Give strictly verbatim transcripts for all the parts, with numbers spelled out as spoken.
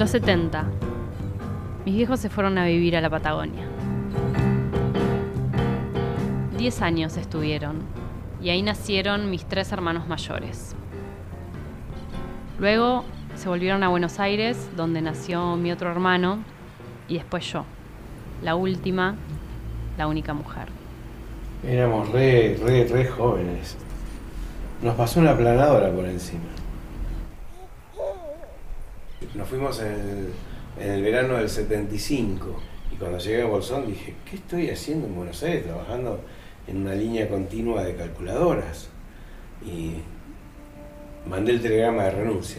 Los setenta. Mis viejos se fueron a vivir a la Patagonia. Diez años estuvieron, y ahí nacieron mis tres hermanos mayores. Luego se volvieron a Buenos Aires, donde nació mi otro hermano, y después yo, la última, la única mujer. Éramos re, re, re jóvenes. Nos pasó una planadora por encima. Nos fuimos en el, en el verano del setenta y cinco, y cuando llegué a Bolsón dije, ¿qué estoy haciendo en Buenos Aires trabajando en una línea continua de calculadoras? Y mandé el telegrama de renuncia.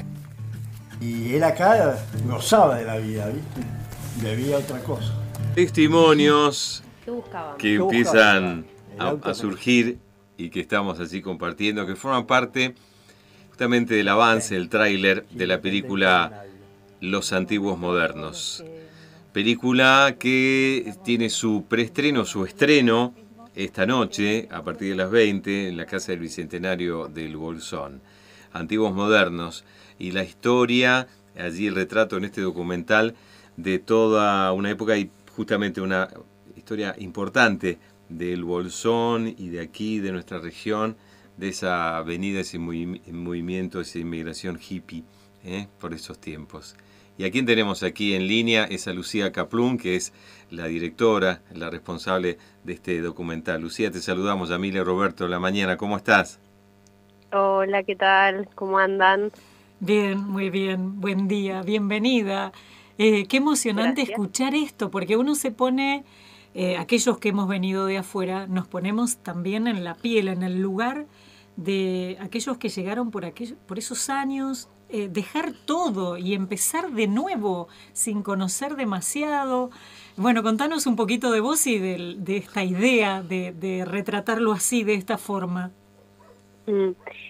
Y él acá gozaba de la vida, ¿viste? Bebía otra cosa. Testimonios ¿Qué buscaban? que ¿Qué empiezan buscaban? a, a surgir y que estamos así compartiendo, que forman parte justamente del avance, el tráiler de la película Los Antiguos Modernos. Película que tiene su preestreno, su estreno esta noche a partir de las veinte en la Casa del Bicentenario del Bolsón. Antiguos Modernos, y la historia, allí el retrato en este documental de toda una época y justamente una historia importante del Bolsón y de aquí, de nuestra región, de esa avenida, ese movimiento, esa inmigración hippie, ¿eh? por esos tiempos. Y a quien tenemos aquí en línea es a Lucía Kaplun, que es la directora, la responsable de este documental. Lucía, te saludamos. Yamile, Roberto, la mañana, ¿cómo estás? Hola, ¿qué tal? ¿Cómo andan? Bien, muy bien. Buen día, bienvenida. Eh, qué emocionante Gracias. Escuchar esto, porque uno se pone, eh, aquellos que hemos venido de afuera, nos ponemos también en la piel, en el lugar de aquellos que llegaron por, aquello, por esos años, eh, dejar todo y empezar de nuevo sin conocer demasiado. Bueno, contanos un poquito de vos y de, de esta idea de, de retratarlo así, de esta forma. Mm.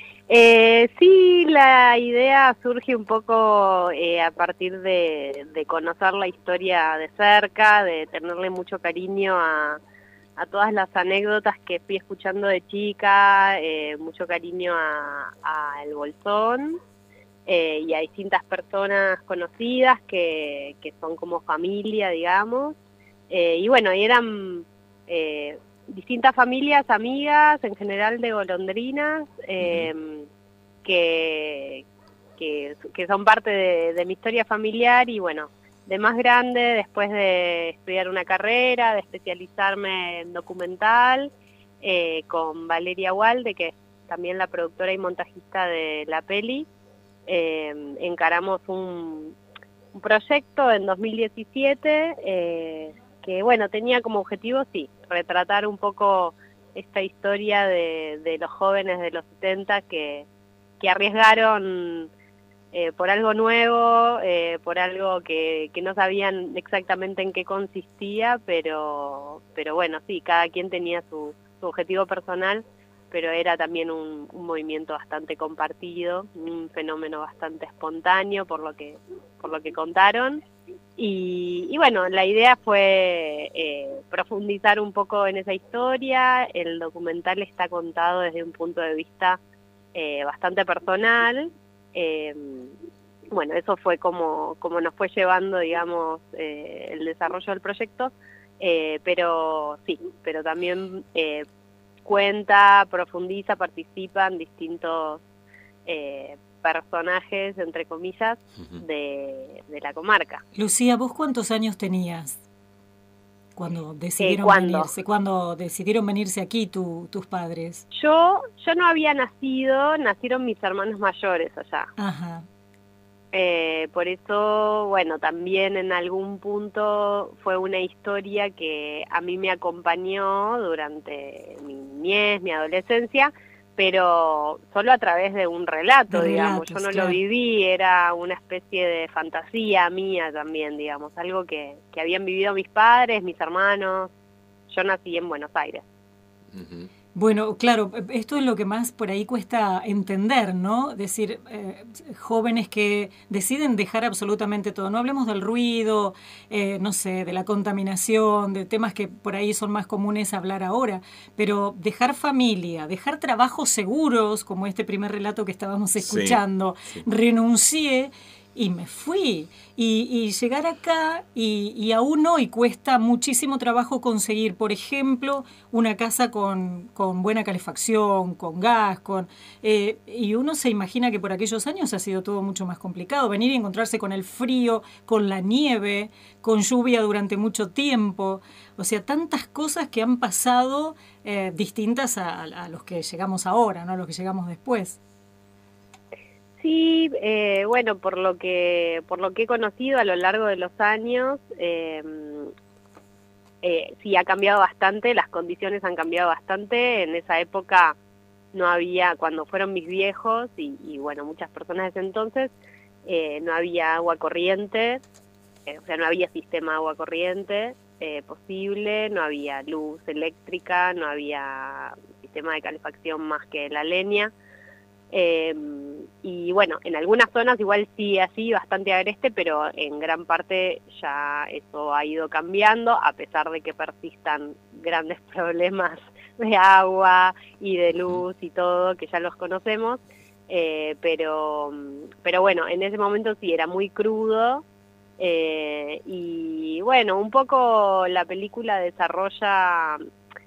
Eh, sí, la idea surge un poco eh, a partir de, de conocer la historia de cerca, de tenerle mucho cariño a, a todas las anécdotas que fui escuchando de chica, eh, mucho cariño a, a El Bolsón eh, y a distintas personas conocidas que, que son como familia, digamos. Eh, y bueno, y eran eh, distintas familias, amigas, en general de golondrinas, eh, uh-huh. que, que, que son parte de, de mi historia familiar. Y bueno, de más grande, después de estudiar una carrera, de especializarme en documental, eh, con Valeria Walde, que es también la productora y montajista de la peli, eh, encaramos un, un proyecto en dos mil diecisiete, eh, que bueno, tenía como objetivo, sí, retratar un poco esta historia de, de los jóvenes de los setenta que, que arriesgaron eh, por algo nuevo, eh, por algo que, que no sabían exactamente en qué consistía, pero, pero bueno, sí, cada quien tenía su, su objetivo personal, pero era también un, un movimiento bastante compartido, un fenómeno bastante espontáneo por lo que, por lo que contaron. Y, y bueno, la idea fue eh, profundizar un poco en esa historia. El documental está contado desde un punto de vista eh, bastante personal. Eh, bueno, eso fue como, como nos fue llevando, digamos, eh, el desarrollo del proyecto, eh, pero sí, pero también eh, cuenta, profundiza, participan distintos eh, personajes, entre comillas, de, de la comarca. Lucía, ¿vos cuántos años tenías cuando decidieron eh, ¿cuándo? venirse? ¿Cuándo decidieron venirse aquí tu, tus padres? Yo, yo no había nacido, nacieron mis hermanos mayores allá. Ajá. Eh, por eso, bueno, también en algún punto fue una historia que a mí me acompañó durante mi niñez, mi adolescencia, pero solo a través de un relato, de digamos. relatos, Yo no claro. lo viví, era una especie de fantasía mía también, digamos, algo que, que habían vivido mis padres, mis hermanos. Yo nací en Buenos Aires. Uh-huh. Bueno, claro, esto es lo que más por ahí cuesta entender, ¿no? Decir, eh, jóvenes que deciden dejar absolutamente todo. No hablemos del ruido, eh, no sé, de la contaminación, de temas que por ahí son más comunes hablar ahora, pero dejar familia, dejar trabajos seguros, como este primer relato que estábamos escuchando, sí, sí. renuncié y me fui. Y, y llegar acá, y, y aún hoy cuesta muchísimo trabajo conseguir, por ejemplo, una casa con, con buena calefacción, con gas, con eh, y uno se imagina que por aquellos años ha sido todo mucho más complicado. Venir y encontrarse con el frío, con la nieve, con lluvia durante mucho tiempo. O sea, tantas cosas que han pasado eh, distintas a, a los que llegamos ahora, ¿no? A los que llegamos después. Sí, eh, bueno, por lo que por lo que he conocido a lo largo de los años, eh, eh, sí ha cambiado bastante, las condiciones han cambiado bastante. En esa época no había, cuando fueron mis viejos y, y bueno, muchas personas de ese entonces, eh, no había agua corriente, eh, o sea, no había sistema agua corriente eh, posible, no había luz eléctrica, no había sistema de calefacción más que la leña. Eh, y bueno, en algunas zonas igual sí así, bastante agreste, pero en gran parte ya eso ha ido cambiando, a pesar de que persistan grandes problemas de agua y de luz y todo, que ya los conocemos, eh, pero, pero bueno, en ese momento sí era muy crudo, eh, y bueno, un poco la película desarrolla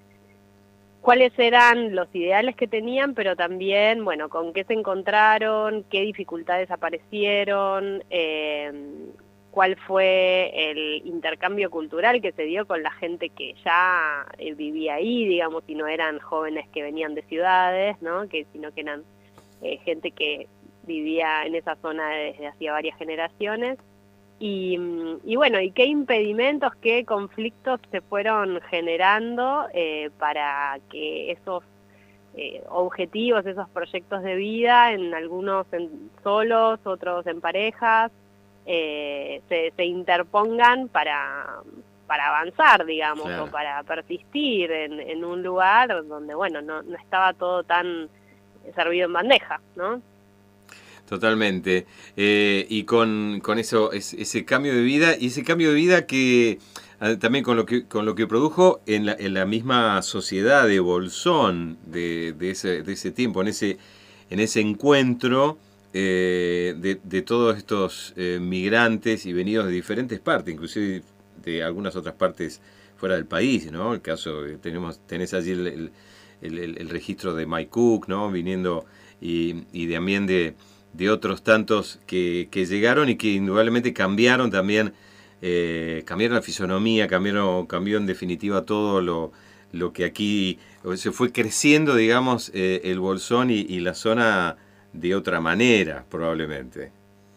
cuáles eran los ideales que tenían, pero también, bueno, con qué se encontraron, qué dificultades aparecieron, eh, cuál fue el intercambio cultural que se dio con la gente que ya eh, vivía ahí, digamos, y no eran jóvenes que venían de ciudades, ¿no? Que, sino que eran eh, gente que vivía en esa zona desde hacía varias generaciones. Y, y bueno, y qué impedimentos, qué conflictos se fueron generando eh, para que esos eh, objetivos, esos proyectos de vida, en algunos en solos, otros en parejas, eh, se, se interpongan para, para avanzar, digamos, claro, o para persistir en, en un lugar donde, bueno, no, no estaba todo tan servido en bandeja, ¿no? Totalmente. Eh, y con, con eso, es, ese cambio de vida, y ese cambio de vida que también con lo que con lo que produjo en la, en la misma sociedad de Bolsón de, de, ese, de ese tiempo, en ese, en ese encuentro eh, de, de todos estos eh, migrantes y venidos de diferentes partes, inclusive de algunas otras partes fuera del país, ¿no? El caso, tenemos, tenés allí el, el, el, el registro de Mike Cook, ¿no? Viniendo, y, y también de de otros tantos que, que llegaron y que indudablemente cambiaron también, eh, cambiaron la fisonomía, cambiaron, cambió en definitiva todo lo, lo que aquí se fue creciendo, digamos, eh, el Bolsón y, y la zona de otra manera, probablemente.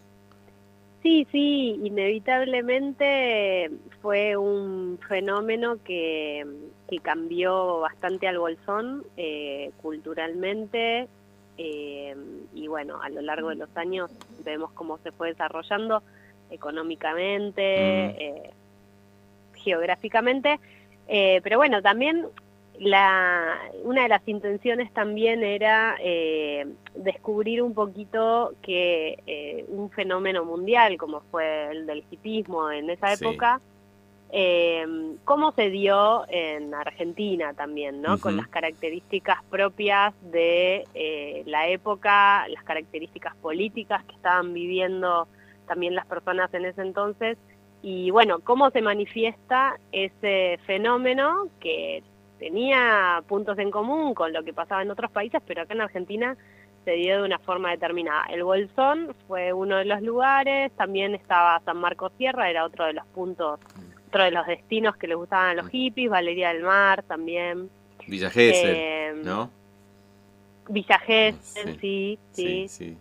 Sí, sí, inevitablemente fue un fenómeno que, que cambió bastante al Bolsón eh, culturalmente. Eh, y bueno, a lo largo de los años vemos cómo se fue desarrollando económicamente, mm. eh, geográficamente, eh, pero bueno, también la, una de las intenciones también era eh, descubrir un poquito que eh, un fenómeno mundial como fue el del hipismo en esa sí. época, Eh, cómo se dio en Argentina también, ¿no? Uh-huh. Con las características propias de eh, la época, las características políticas que estaban viviendo también las personas en ese entonces, y bueno, cómo se manifiesta ese fenómeno que tenía puntos en común con lo que pasaba en otros países, pero acá en Argentina se dio de una forma determinada. El Bolsón fue uno de los lugares, también estaba San Marcos Sierra, era otro de los puntos, otro de los destinos que les gustaban a los hippies, Valeria del Mar también. Villa Gesell, eh, ¿no? Villa Gesell, sí, sí. sí, sí.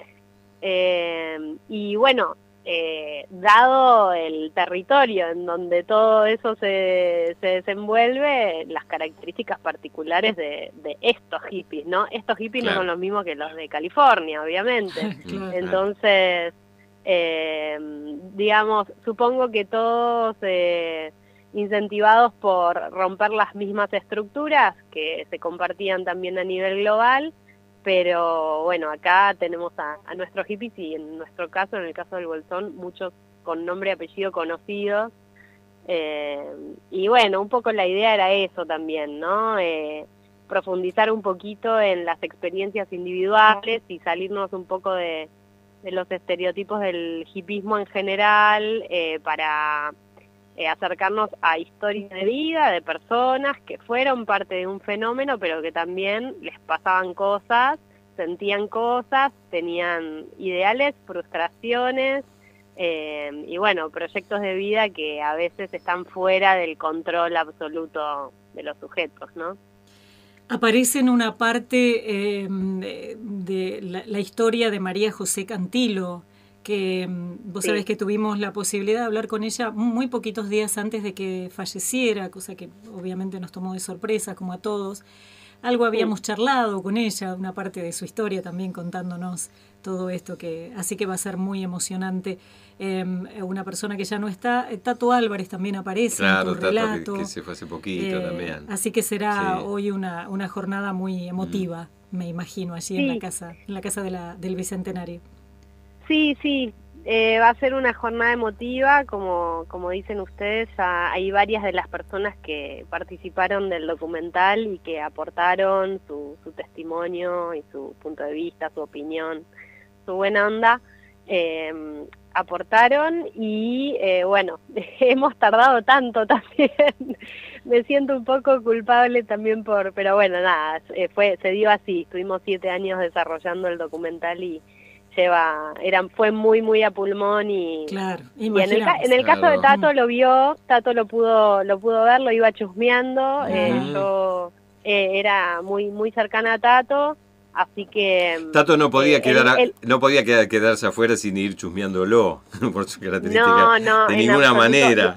Eh, y bueno, eh, dado el territorio en donde todo eso se, se desenvuelve, las características particulares de, de estos hippies, ¿no? Estos hippies claro. no son los mismos que los de California, obviamente. Claro. Entonces, eh, digamos, supongo que todos eh, incentivados por romper las mismas estructuras que se compartían también a nivel global, pero bueno, acá tenemos a, a nuestros hippies y en nuestro caso, en el caso del Bolsón, muchos con nombre y apellido conocidos, eh, y bueno, un poco la idea era eso también, ¿no? Eh, profundizar un poquito en las experiencias individuales y salirnos un poco de, de los estereotipos del hipismo en general, eh, para eh, acercarnos a historias de vida de personas que fueron parte de un fenómeno, pero que también les pasaban cosas, sentían cosas, tenían ideales, frustraciones, eh, y bueno, proyectos de vida que a veces están fuera del control absoluto de los sujetos, ¿no? Aparece en una parte eh, de, de la, la historia de María José Cantilo, que vos Sí. sabés que tuvimos la posibilidad de hablar con ella muy poquitos días antes de que falleciera, cosa que obviamente nos tomó de sorpresa, como a todos. Algo habíamos Sí. charlado con ella, una parte de su historia también contándonos todo esto, que así que va a ser muy emocionante. Eh, una persona que ya no está, Tato Álvarez también aparece Claro, en tu Tato, que, relato. que se fue hace poquito Eh, también. Así que será Sí. hoy una, una jornada muy emotiva, mm. me imagino, allí en la Sí. casa, en la casa de la, del Bicentenario. Sí, sí, eh, va a ser una jornada emotiva, como, como dicen ustedes, ya hay varias de las personas que participaron del documental y que aportaron su, su testimonio y su punto de vista, su opinión, su buena onda, eh, aportaron y eh, bueno, hemos tardado tanto también, me siento un poco culpable también por, pero bueno, nada, eh, fue, se dio así, estuvimos siete años desarrollando el documental y lleva, eran, fue muy muy a pulmón y, Claro, y en el, ca- imaginamos. en el caso de Claro. Tato lo vio, Tato lo pudo, lo pudo ver, lo iba chusmeando, eh, Ujú. yo eh, era muy muy cercana a Tato, así que Tato no podía eh, quedar, él- a- él- no podía quedar- quedarse afuera sin ir chusmeándolo, por su característica, no, no, de en ninguna absoluto. manera.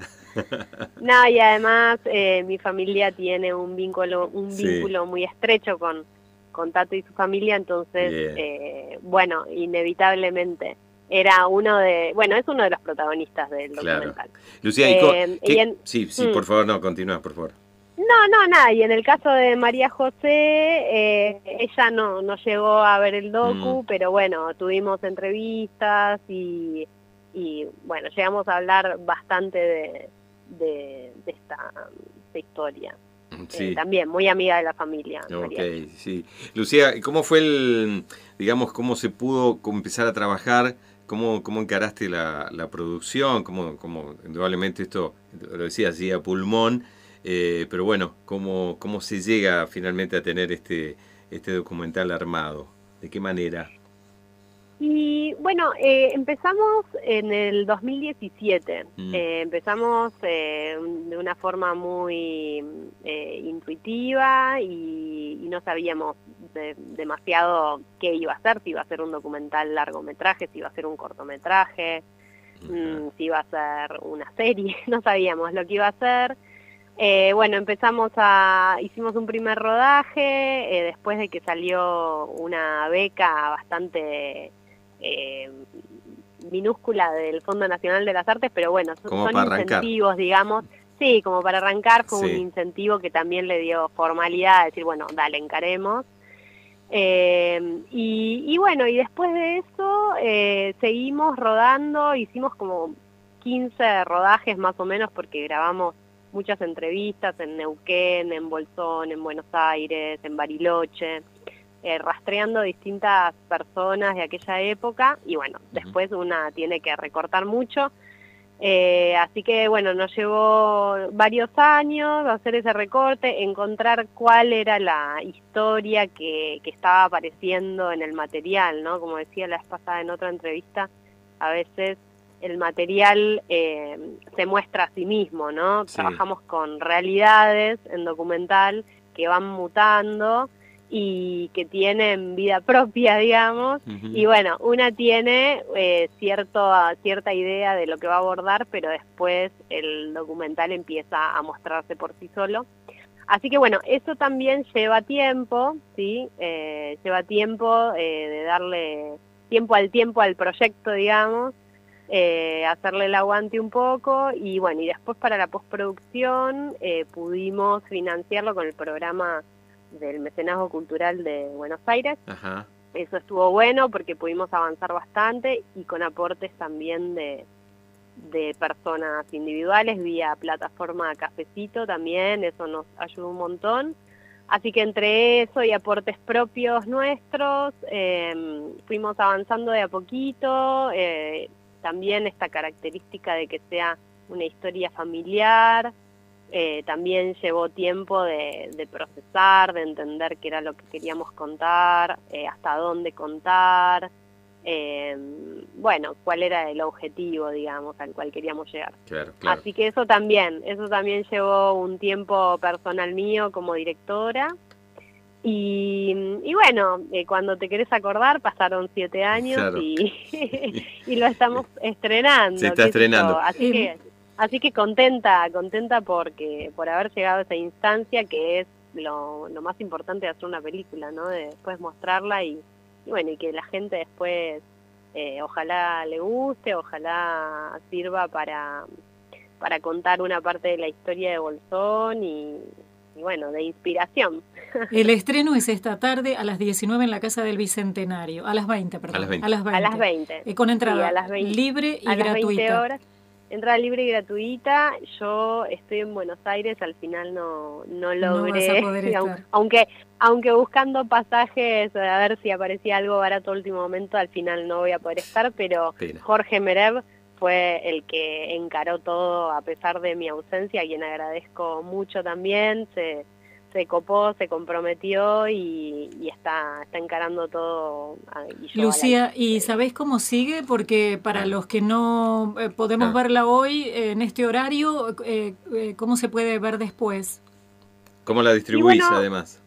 No, y además eh, mi familia tiene un vínculo, un Sí. vínculo muy estrecho con, con Tato y su familia, entonces, Bien. eh, bueno, inevitablemente era uno de, bueno, es uno de los protagonistas del Claro. documental. Lucía, ¿y co- Eh, qué- y en- sí, sí, Mm. por favor, no, continúa, por favor. No, no, nada, y en el caso de María José, eh, ella no, no llegó a ver el docu, Mm. pero bueno, tuvimos entrevistas y, y bueno, llegamos a hablar bastante de, de, de esta, de historia. Sí. Eh, también, muy amiga de la familia. Ok, María. sí. Lucía, ¿cómo fue el, digamos, cómo se pudo com- empezar a trabajar? ¿Cómo, cómo encaraste la, la producción? ¿Cómo, cómo, indudablemente esto, lo decía así a pulmón, eh, pero bueno, ¿cómo, cómo se llega finalmente a tener este, este documental armado? ¿De qué manera? Y bueno, eh, empezamos en el dos mil diecisiete. Mm. Eh, empezamos eh, de una forma muy eh, intuitiva y, y no sabíamos de- demasiado qué iba a ser, si iba a ser un documental largometraje, si iba a ser un cortometraje, mm, si iba a ser una serie, no sabíamos lo que iba a ser. Eh, bueno, empezamos a, hicimos un primer rodaje, eh, después de que salió una beca bastante eh, minúscula del Fondo Nacional de las Artes, pero bueno, son, Como son para arrancar. incentivos, digamos. Sí, como para arrancar fue Sí. un incentivo que también le dio formalidad, a decir, bueno, dale, encaremos. Eh, y, y bueno, y después de eso eh, seguimos rodando, hicimos como quince rodajes más o menos porque grabamos muchas entrevistas en Neuquén, en Bolsón, en Buenos Aires, en Bariloche, eh, rastreando distintas personas de aquella época y bueno, después una tiene que recortar mucho. Eh, así que bueno, nos llevó varios años hacer ese recorte, encontrar cuál era la historia que, que estaba apareciendo en el material, ¿no? Como decía la vez pasada en otra entrevista, a veces el material eh, se muestra a sí mismo, ¿no? Sí. Trabajamos con realidades en documental que van mutando y que tienen vida propia, digamos, Ujú. y bueno, una tiene eh, cierto, cierta idea de lo que va a abordar, pero después el documental empieza a mostrarse por sí solo. Así que bueno, eso también lleva tiempo, ¿sí? Eh, lleva tiempo eh, de darle tiempo al tiempo al proyecto, digamos, eh, hacerle el aguante un poco, y bueno, y después para la postproducción eh, pudimos financiarlo con el programa del mecenazgo cultural de Buenos Aires. Ajá. Eso estuvo bueno porque pudimos avanzar bastante y con aportes también de, de personas individuales vía plataforma Cafecito también, eso nos ayudó un montón. Así que entre eso y aportes propios nuestros, eh, fuimos avanzando de a poquito, eh, también esta característica de que sea una historia familiar, eh, también llevó tiempo de, de procesar, de entender qué era lo que queríamos contar, eh, hasta dónde contar, eh, bueno, cuál era el objetivo, digamos, al cual queríamos llegar. Claro, claro. Así que eso también, eso también llevó un tiempo personal mío como directora. Y, y bueno, eh, cuando te querés acordar, pasaron siete años Claro. y, y lo estamos estrenando. Se está qué sé estrenando. yo. Así que, así que contenta, contenta porque por haber llegado a esa instancia que es lo, lo más importante de hacer una película, ¿no? De después mostrarla y, y bueno, y que la gente después eh, ojalá le guste, ojalá sirva para, para contar una parte de la historia de Bolsón y, y bueno, de inspiración. El estreno es esta tarde a las diecinueve en la Casa del Bicentenario, a las veinte, perdón. A las veinte. A las veinte. A las veinte. Eh, con entrada Sí, a las veinte. libre y a las gratuita. veinte horas. Entrada libre y gratuita. Yo estoy en Buenos Aires, al final no, no logré, No vas a poder aunque, estar. aunque aunque buscando pasajes a ver si aparecía algo barato al último momento, al final no voy a poder estar, pero Pena. Jorge Merev fue el que encaró todo a pesar de mi ausencia, a quien agradezco mucho también, se, se copó, se comprometió y, y está, está encarando todo. Y yo Lucía, a la- ¿y sabés cómo sigue? Porque para Ah. los que no eh, podemos Ah. verla hoy eh, en este horario, eh, eh, ¿cómo se puede ver después? ¿Cómo la distribuís, Y bueno, además?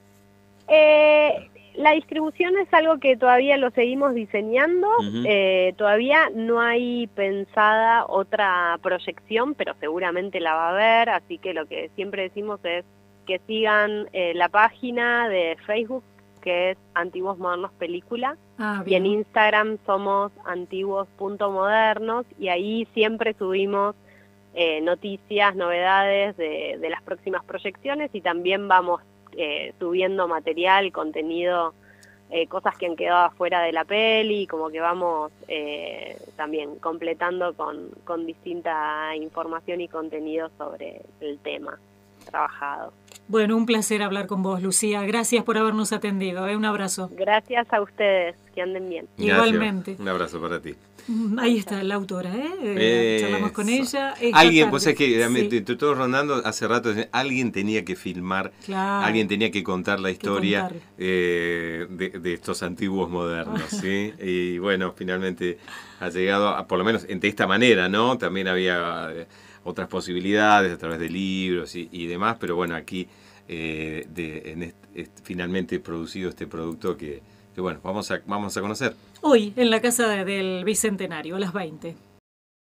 Eh, la distribución es algo que todavía lo seguimos diseñando, Ujú. eh, todavía no hay pensada otra proyección, pero seguramente la va a haber, así que lo que siempre decimos es que sigan eh, la página de Facebook, que es Antiguos Modernos Película, Ah, y en bien. Instagram somos antiguos punto modernos, y ahí siempre subimos eh, noticias, novedades de, de las próximas proyecciones, y también vamos eh, subiendo material, contenido, eh, cosas que han quedado afuera de la peli, como que vamos eh, también completando con, con distinta información y contenido sobre el tema trabajado. Bueno, un placer hablar con vos, Lucía. Gracias por habernos atendido. ¿eh? Un abrazo. Gracias a ustedes, que anden bien. Gracias. Igualmente. Un abrazo para ti. Mm, Ahí está la autora, ¿eh? Eh, Eh, Charlamos con eso. ella. esta Alguien, tarde. vos sabés que Sí, entre todos rondando hace rato, alguien tenía que filmar, claro. alguien tenía que contar la historia contar. eh, de, de estos antiguos modernos, ¿sí? Y bueno, finalmente ha llegado, a, por lo menos de esta manera, ¿no? También había eh, otras posibilidades a través de libros y, y demás, pero bueno, aquí eh, de, en est, est, finalmente producido este producto que, que bueno, vamos a, vamos a conocer. Hoy, en la Casa de, del Bicentenario, a las veinte.